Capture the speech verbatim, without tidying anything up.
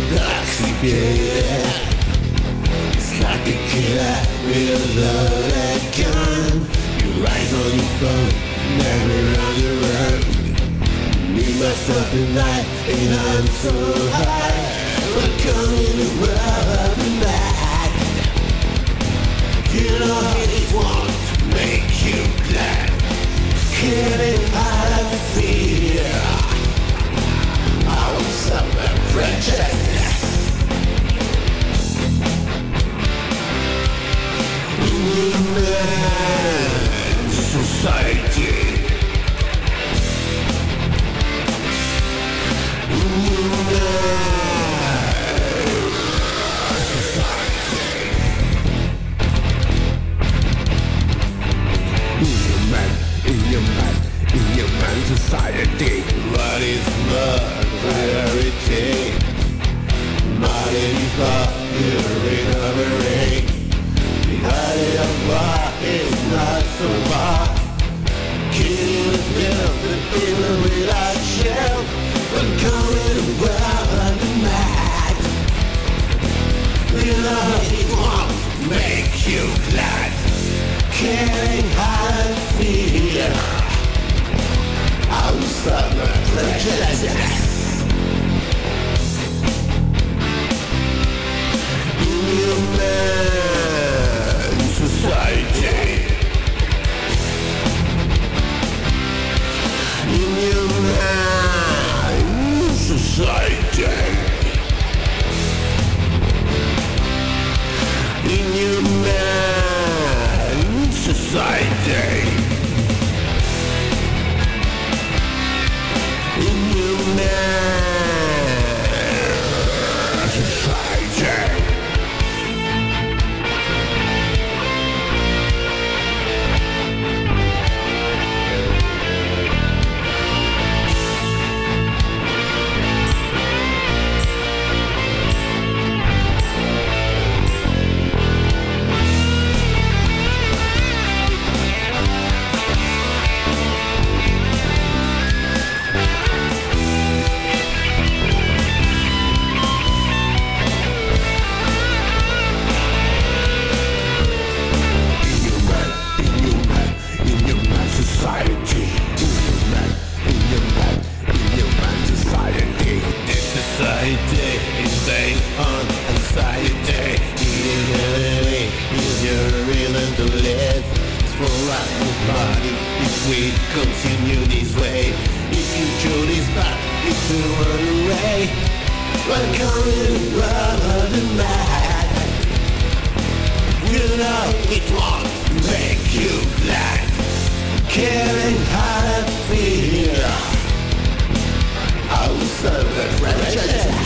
intoxicated. It's like a killer with a loaded gun. Your eyes on your phone, never on the road. Need myself tonight, and I'm so high. Welcome in the world tonight. You know it won't make you glad. Killing out of fear. I will suffer prejudice. Inhuman Society. Inhuman, Inhuman Society. What is morality? Modern fire recovery. The idea of war is not so far. Killing with guilt, the people without shell. But coming to world tonight. You know it won't make you glad. Killing how I feel. I will suffer prejudice. Inhuman Society. Inhuman Society. Inhuman Society. Inhuman Society. Society is based on anxiety. Inhumanity is your reason to live. It's for our body if we continue this way. If you choose this path, it's to run away. Welcome to the world tonight. You know it won't make you glad. Killing how I feel. I will serve the prejudice.